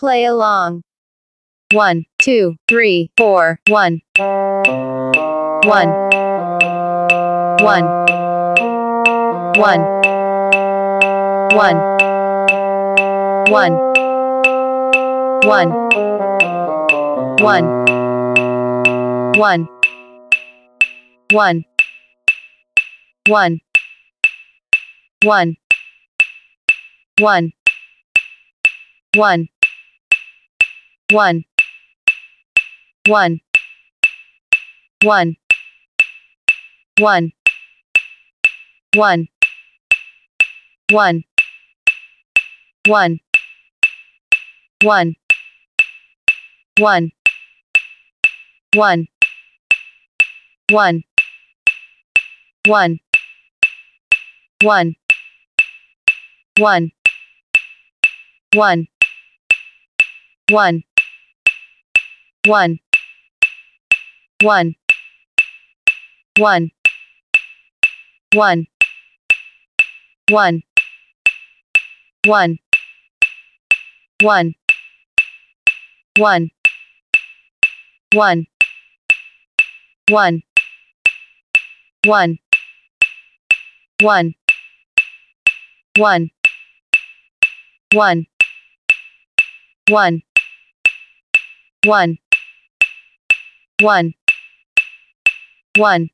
play along. 1, 2, 3, 4, 1. 1. 1. 1. 1. 1. 1. 1. 1. 1. 1. 1. 1. 1. 1. 1. 1. 1. 1. 1. 1. 1. 1. 1. 1. 1. 1. 1. 1. 1. 1. 1. 1. 1. 1. 1. 1. 1. 1. 1. 1. 1. 1. 1. 1. 1. 1. 1.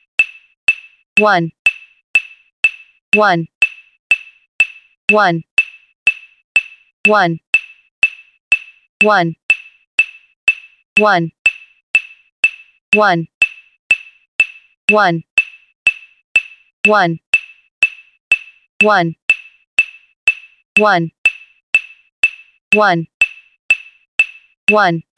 1. 1. 1. 1. 1. 1. 1. 1. 1. 1. 1. 1. 1.